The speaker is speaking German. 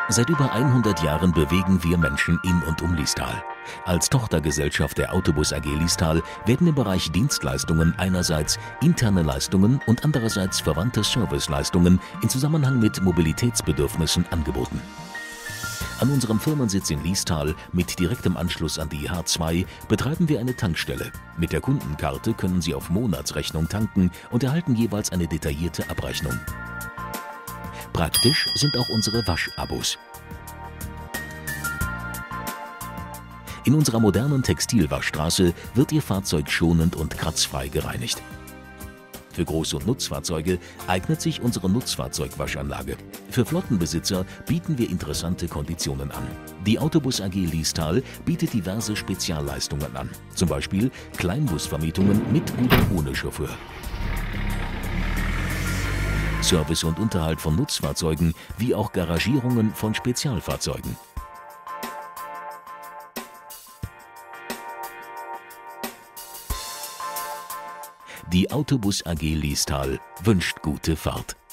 Seit über 100 Jahren bewegen wir Menschen in und um Liestal. Als Tochtergesellschaft der Autobus AG Liestal werden im Bereich Dienstleistungen einerseits interne Leistungen und andererseits verwandte Serviceleistungen in Zusammenhang mit Mobilitätsbedürfnissen angeboten. An unserem Firmensitz in Liestal mit direktem Anschluss an die H2 betreiben wir eine Tankstelle. Mit der Kundenkarte können Sie auf Monatsrechnung tanken und erhalten jeweils eine detaillierte Abrechnung. Praktisch sind auch unsere Waschabos. In unserer modernen Textilwaschstraße wird Ihr Fahrzeug schonend und kratzfrei gereinigt. Für Groß- und Nutzfahrzeuge eignet sich unsere Nutzfahrzeugwaschanlage. Für Flottenbesitzer bieten wir interessante Konditionen an. Die Autobus AG Liestal bietet diverse Spezialleistungen an, zum Beispiel Kleinbusvermietungen mit oder ohne Chauffeur. Service und Unterhalt von Nutzfahrzeugen wie auch Garagierungen von Spezialfahrzeugen. Die Autobus AG Liestal wünscht gute Fahrt.